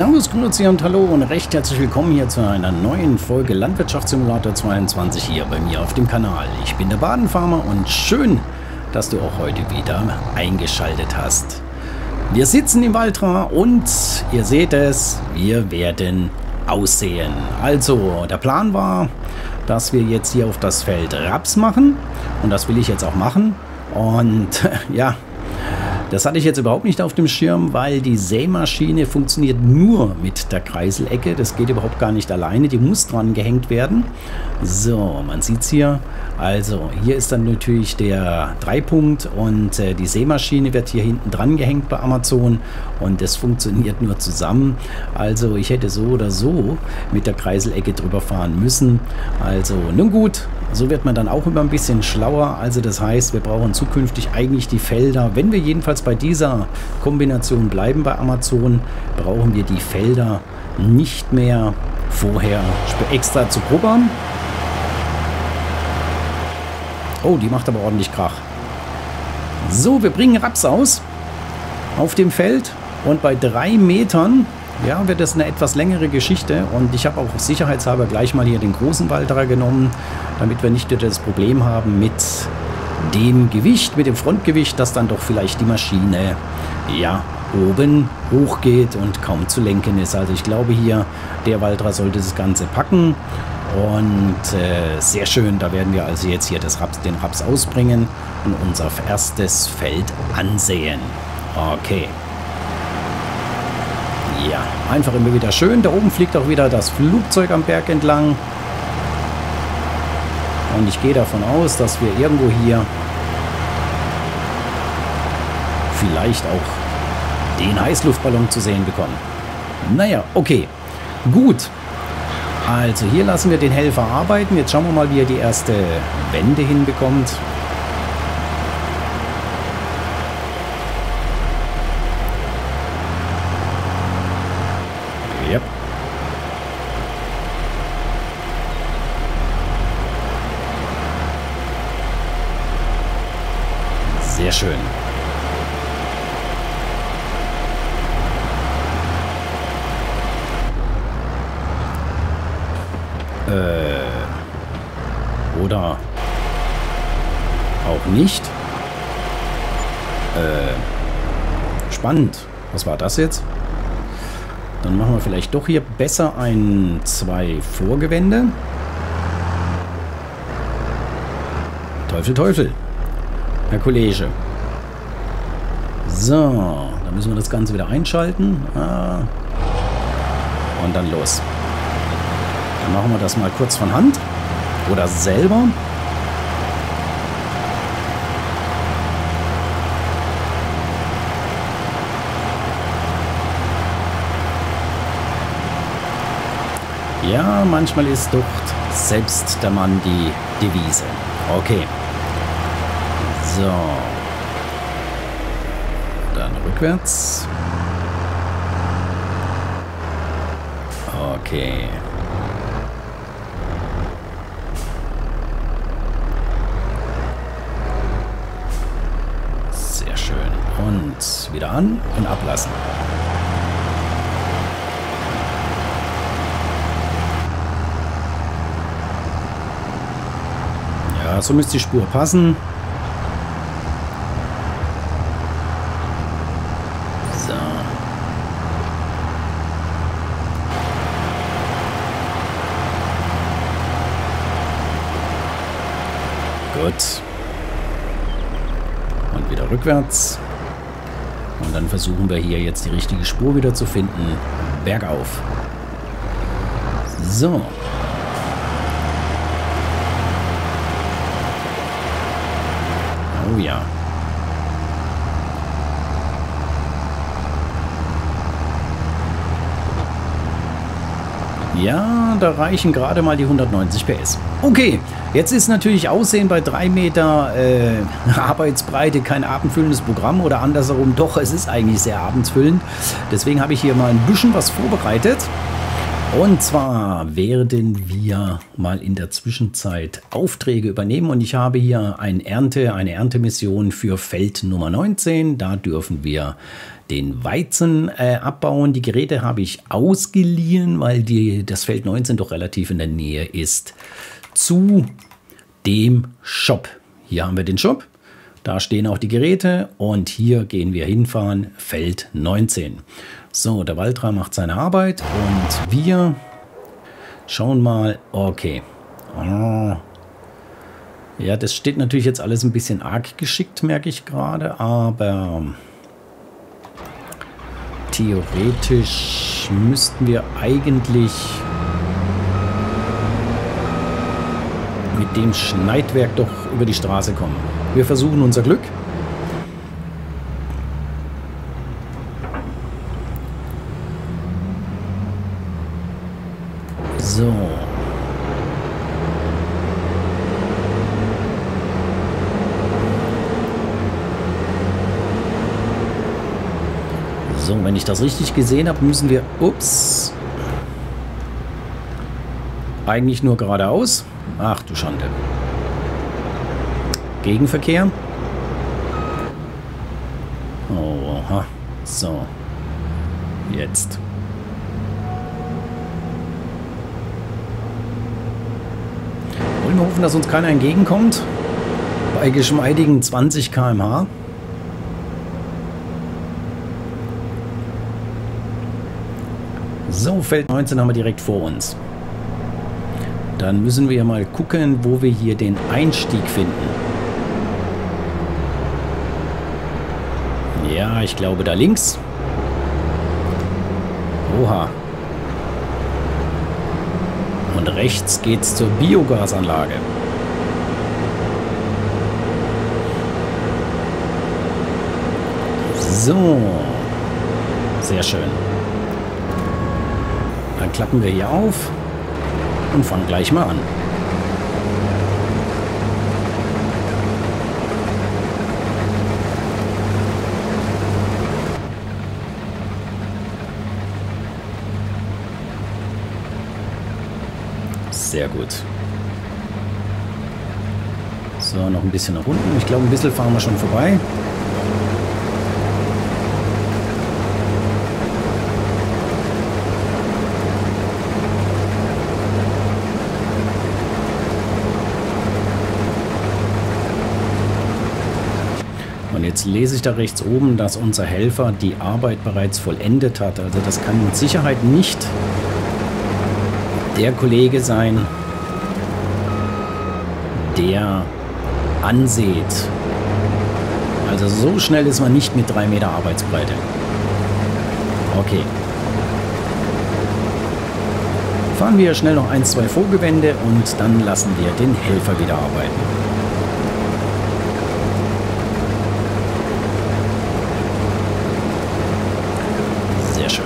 Servus, Grüezi und Hallo und recht herzlich willkommen hier zu einer neuen Folge Landwirtschaftssimulator 22 hier bei mir auf dem Kanal. Ich bin der Badenfarmer und schön, dass du auch heute wieder eingeschaltet hast. Wir sitzen im Waldrand und ihr seht es, wir werden aussehen. Also, der Plan war, dass wir jetzt hier auf das Feld Raps machen und das will ich jetzt auch machen. Und ja, das hatte ich jetzt überhaupt nicht auf dem Schirm, weil die Sämaschine funktioniert nur mit der Kreiselecke. Das geht überhaupt gar nicht alleine. Die muss dran gehängt werden. So, man sieht es hier. Also, hier ist dann natürlich der Dreipunkt und die Sämaschine wird hier hinten dran gehängt bei Amazon und das funktioniert nur zusammen. Also, ich hätte so oder so mit der Kreiselecke drüber fahren müssen. Also, nun gut. So wird man dann auch immer ein bisschen schlauer. Also das heißt, wir brauchen zukünftig eigentlich die Felder. Wenn wir jedenfalls bei dieser Kombination bleiben bei Amazon, brauchen wir die Felder nicht mehr vorher extra zu grubbern. Oh, die macht aber ordentlich Krach. So, wir bringen Raps aus auf dem Feld und bei 3 Metern... ja, wird das eine etwas längere Geschichte und ich habe auch sicherheitshalber gleich mal hier den großen Walderer genommen, damit wir nicht wieder das Problem haben mit dem Gewicht, mit dem Frontgewicht, dass dann doch vielleicht die Maschine, ja, oben hochgeht und kaum zu lenken ist. Also ich glaube hier, der Walderer sollte das Ganze packen und sehr schön, da werden wir also jetzt hier den Raps ausbringen und unser erstes Feld ansehen. Okay. Ja, einfach immer wieder schön. Da oben fliegt auch wieder das Flugzeug am Berg entlang. Und ich gehe davon aus, dass wir irgendwo hier vielleicht auch den Heißluftballon zu sehen bekommen. Naja, okay. Gut. Also hier lassen wir den Helfer arbeiten. Jetzt schauen wir mal, wie er die erste Wende hinbekommt. Yep. Sehr schön. Oder auch nicht. Spannend. Was war das jetzt? Dann machen wir vielleicht doch hier besser 2 Vorgewände. Teufel, Teufel. Herr Kollege. So, dann müssen wir das Ganze wieder einschalten. Und dann los. Dann machen wir das mal kurz von Hand. Oder selber. Ja, manchmal ist doch selbst der Mann die Devise. Okay. So. Dann rückwärts. Okay. Sehr schön. Und wieder an und ablassen. Ja, so müsste die Spur passen. So. Gut. Und wieder rückwärts. Und dann versuchen wir hier jetzt die richtige Spur wieder zu finden. Bergauf. So. Oh ja. Ja, da reichen gerade mal die 190 PS. Okay, jetzt ist natürlich Aussehen bei 3 Meter Arbeitsbreite kein abendfüllendes Programm oder andersherum doch, es ist eigentlich sehr abendsfüllend. Deswegen habe ich hier mal ein bisschen was vorbereitet. Und zwar werden wir mal in der Zwischenzeit Aufträge übernehmen und ich habe hier eine Erntemission für Feld Nummer 19. Da dürfen wir den Weizen abbauen. Die Geräte habe ich ausgeliehen, weil das Feld 19 doch relativ in der Nähe ist zu dem Shop. Hier haben wir den Shop. Da stehen auch die Geräte und hier gehen wir hinfahren, Feld 19. So, der Waltra macht seine Arbeit und wir schauen mal, okay. Ja, das steht natürlich jetzt alles ein bisschen arg geschickt, merke ich gerade, aber theoretisch müssten wir eigentlich mit dem Schneidwerk doch über die Straße kommen. Wir versuchen unser Glück. So. So, wenn ich das richtig gesehen habe, müssen wir, ups, eigentlich nur geradeaus. Ach du Schande. Gegenverkehr. Oha. So. Jetzt. Wollen wir hoffen, dass uns keiner entgegenkommt. Bei geschmeidigen 20 km/h. So, Feld 19 haben wir direkt vor uns. Dann müssen wir mal gucken, wo wir hier den Einstieg finden. Ja, ich glaube da links. Oha. Und rechts geht's zur Biogasanlage. So. Sehr schön. Dann klappen wir hier auf und fangen gleich mal an. Sehr gut. So, noch ein bisschen nach unten. Ich glaube, ein bisschen fahren wir schon vorbei. Und jetzt lese ich da rechts oben, dass unser Helfer die Arbeit bereits vollendet hat. Also das kann mit Sicherheit nicht der Kollege sein, der ansieht. Also so schnell ist man nicht mit 3 Meter Arbeitsbreite. Okay. Fahren wir schnell noch 1, 2 Vorgewände und dann lassen wir den Helfer wieder arbeiten. Sehr schön.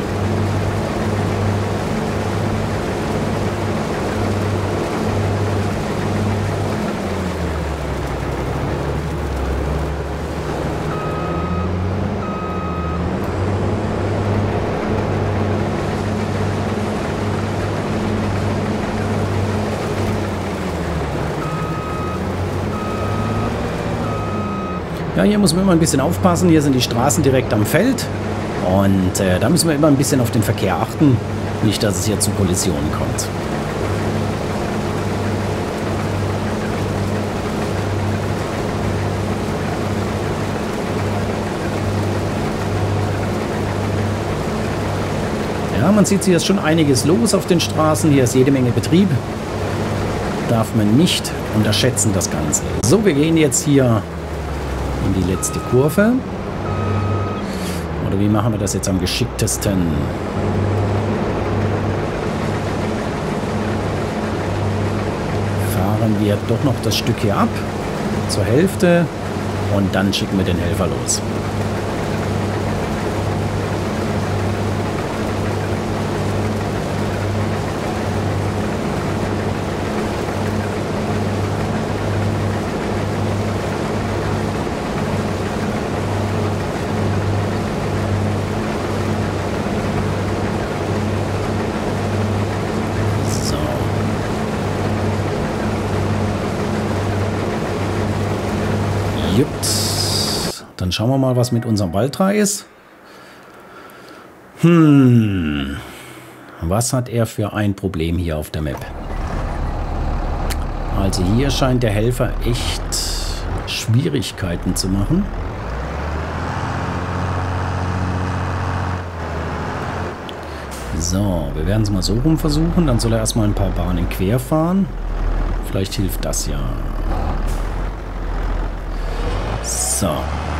Ja, hier muss man immer ein bisschen aufpassen. Hier sind die Straßen direkt am Feld. Und da müssen wir immer ein bisschen auf den Verkehr achten. Nicht, dass es hier zu Kollisionen kommt. Ja, man sieht, hier ist schon einiges los auf den Straßen. Hier ist jede Menge Betrieb. Darf man nicht unterschätzen, das Ganze. So, wir gehen jetzt hier in die letzte Kurve. Oder wie machen wir das jetzt am geschicktesten? Fahren wir doch noch das Stück hier ab, zur Hälfte, und dann schicken wir den Helfer los. schauen wir mal, was mit unserem Waltra ist. Was hat er für ein Problem hier auf der Map? Also hier scheint der Helfer echt Schwierigkeiten zu machen. So, wir werden es mal so rum versuchen. Dann soll er erstmal ein paar Bahnen quer fahren. Vielleicht hilft das ja. So.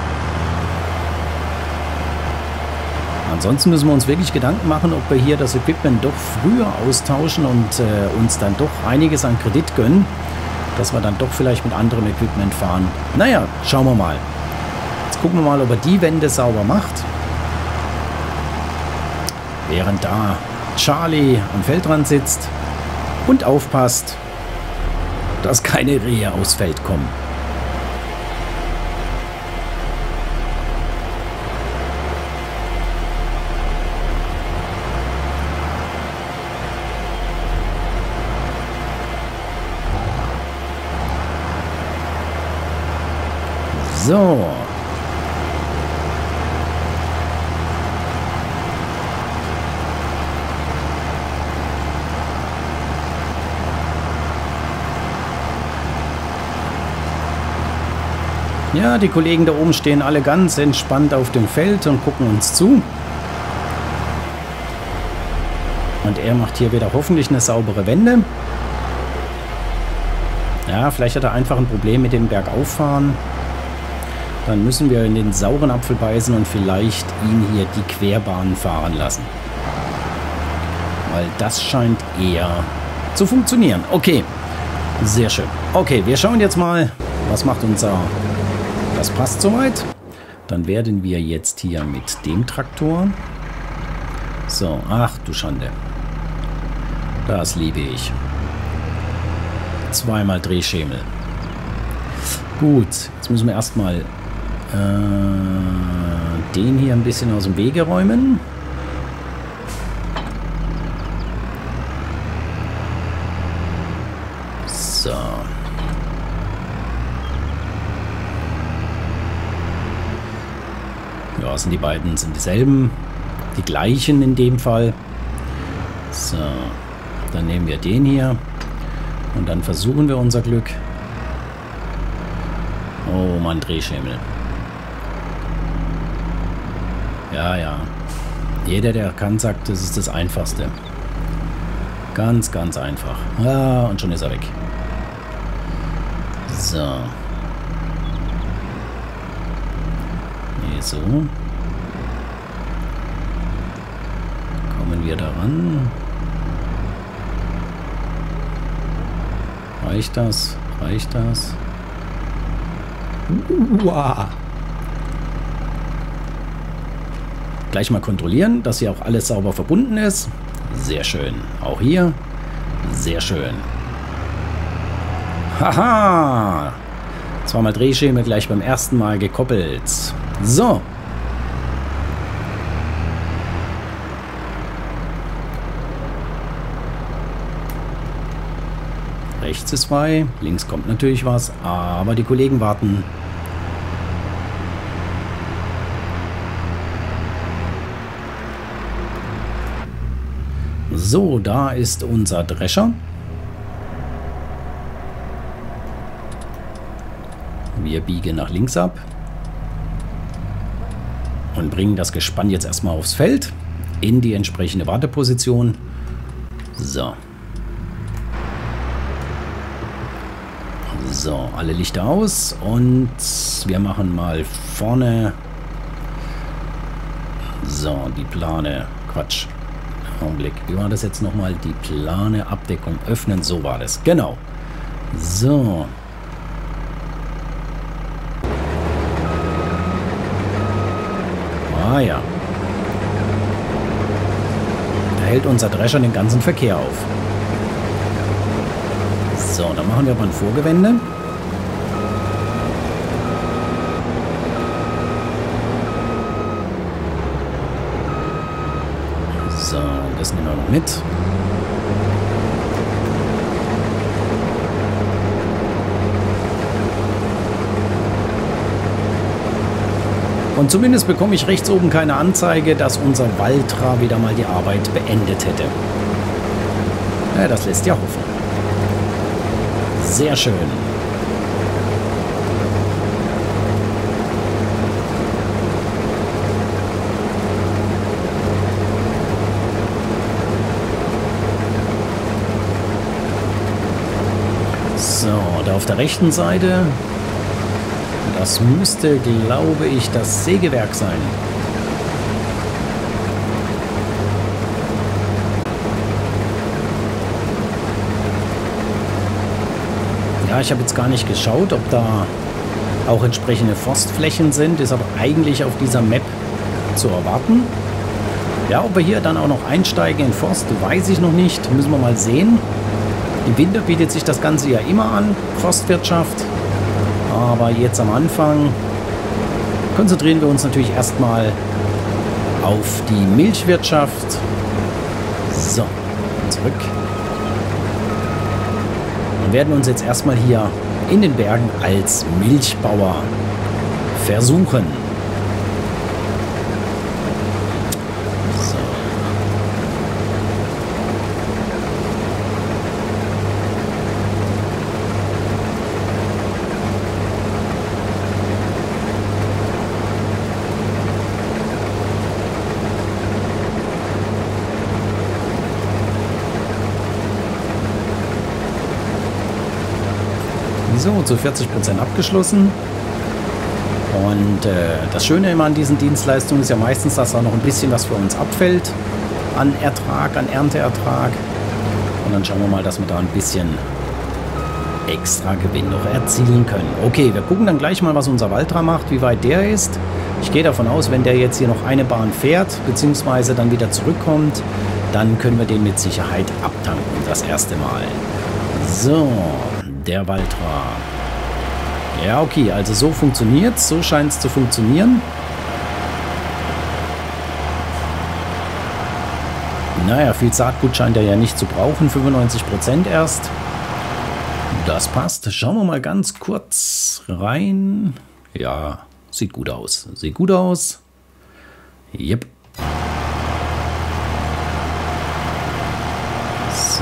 Ansonsten müssen wir uns wirklich Gedanken machen, ob wir hier das Equipment doch früher austauschen und uns dann doch einiges an Kredit gönnen, dass wir dann doch vielleicht mit anderem Equipment fahren. Naja, schauen wir mal. Jetzt gucken wir mal, ob er die Wände sauber macht. Während da Charlie am Feldrand sitzt und aufpasst, dass keine Rehe aufs Feld kommen. So. Ja, die Kollegen da oben stehen alle ganz entspannt auf dem Feld und gucken uns zu. Und er macht hier wieder hoffentlich eine saubere Wende. Ja, vielleicht hat er einfach ein Problem mit dem Bergauffahren. Dann müssen wir in den sauren Apfel beißen und vielleicht ihn hier die Querbahn fahren lassen. Weil das scheint eher zu funktionieren. Okay, sehr schön. Okay, wir schauen jetzt mal, was macht unser... Das passt soweit. Dann werden wir jetzt hier mit dem Traktor... So, ach du Schande. Das liebe ich. Zweimal Drehschemel. Gut, jetzt müssen wir erstmal den hier ein bisschen aus dem Wege räumen. So. Ja, sind die beiden, sind dieselben, die gleichen in dem Fall. So, dann nehmen wir den hier und dann versuchen wir unser Glück. Oh Mann, Drehschemel. Ja, ja. Jeder, der kann, sagt, das ist das Einfachste. Ganz, ganz einfach. Ah, und schon ist er weg. So. Nee, so. Kommen wir daran. Reicht das? Reicht das? Wow. Gleich mal kontrollieren, dass hier auch alles sauber verbunden ist. Sehr schön. Auch hier. Sehr schön. Haha. Zweimal Drehschemel gleich beim ersten Mal gekoppelt. So. Rechts ist frei, links kommt natürlich was, aber die Kollegen warten. So, da ist unser Drescher. Wir biegen nach links ab und bringen das Gespann jetzt erstmal aufs Feld in die entsprechende Warteposition. So. So, alle Lichter aus und wir machen mal vorne. So, die Plane. Quatsch. Augenblick. Wie war das jetzt nochmal? Die Plane Abdeckung öffnen. So war das. Genau. So. Ah ja. Da hält unser Drescher den ganzen Verkehr auf. So, dann machen wir aber ein Vorgewende. So, das nehmen wir noch mit. Und zumindest bekomme ich rechts oben keine Anzeige, dass unser Valtra wieder mal die Arbeit beendet hätte. Ja, das lässt ja hoffen. Sehr schön. So, da auf der rechten Seite, das müsste, glaube ich, das Sägewerk sein. Ja, ich habe jetzt gar nicht geschaut, ob da auch entsprechende Forstflächen sind. Ist aber eigentlich auf dieser Map zu erwarten. Ja, ob wir hier dann auch noch einsteigen in Forst, weiß ich noch nicht. Müssen wir mal sehen. Im Winter bietet sich das Ganze ja immer an, Forstwirtschaft. Aber jetzt am Anfang konzentrieren wir uns natürlich erstmal auf die Milchwirtschaft. So, zurück. Wir werden uns jetzt erstmal hier in den Bergen als Milchbauer versuchen. So, zu 40% abgeschlossen. Und das Schöne immer an diesen Dienstleistungen ist ja meistens, dass da noch ein bisschen was für uns abfällt an Ertrag, an Ernteertrag. Und dann schauen wir mal, dass wir da ein bisschen extra Gewinn noch erzielen können. Okay, wir gucken dann gleich mal, was unser Valtra macht, wie weit der ist. Ich gehe davon aus, wenn der jetzt hier noch eine Bahn fährt, beziehungsweise dann wieder zurückkommt, dann können wir den mit Sicherheit abtanken, das erste Mal. So, der Valtra. Ja, okay, also so funktioniert es, so scheint es zu funktionieren. Naja, viel Saatgut scheint er ja nicht zu brauchen, 95% erst. Das passt. Schauen wir mal ganz kurz rein. Ja, sieht gut aus. Sieht gut aus. Yep. So.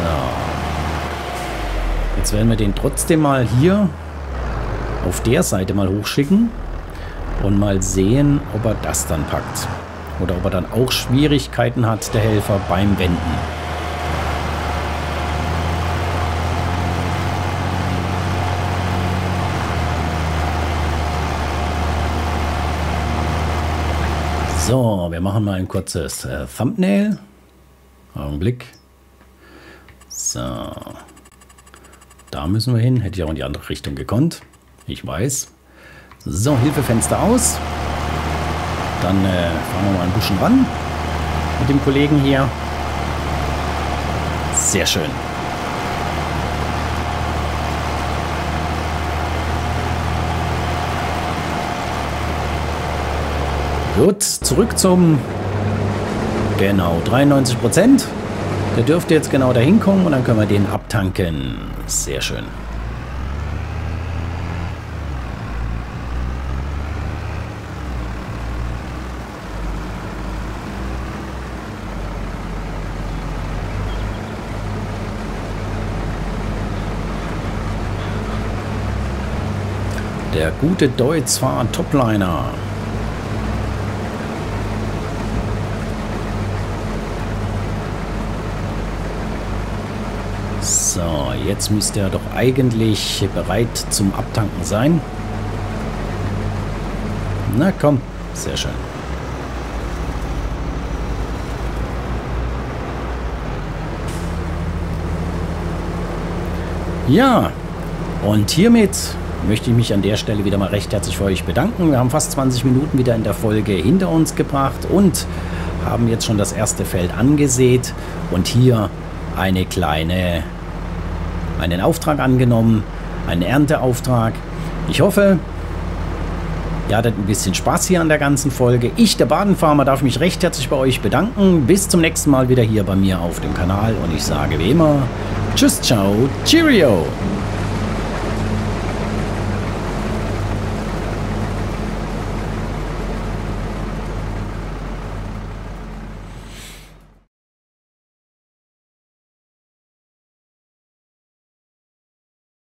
Jetzt werden wir den trotzdem mal hier auf der Seite mal hochschicken und mal sehen, ob er das dann packt. Oder ob er dann auch Schwierigkeiten hat, der Helfer, beim Wenden. So, wir machen mal ein kurzes Thumbnail. Augenblick. So. Da müssen wir hin. Hätte ich auch in die andere Richtung gekonnt. Ich weiß. So, Hilfefenster aus. Dann fahren wir mal ein bisschen ran mit dem Kollegen hier. Sehr schön. Gut, zurück zum, genau, 93%. Der dürfte jetzt genau dahin kommen und dann können wir den abtanken. Sehr schön. Der gute Deutz-Fahrer Topliner. So, jetzt müsste er doch eigentlich bereit zum Abtanken sein. Na komm, sehr schön. Ja, und hiermit möchte ich mich an der Stelle wieder mal recht herzlich für euch bedanken. Wir haben fast 20 Minuten wieder in der Folge hinter uns gebracht und haben jetzt schon das erste Feld angesät und hier einen Auftrag angenommen, einen Ernteauftrag. Ich hoffe, ihr hattet ein bisschen Spaß hier an der ganzen Folge. Ich, der Badenfarmer, darf mich recht herzlich bei euch bedanken. Bis zum nächsten Mal wieder hier bei mir auf dem Kanal und ich sage wie immer, tschüss, ciao, cheerio!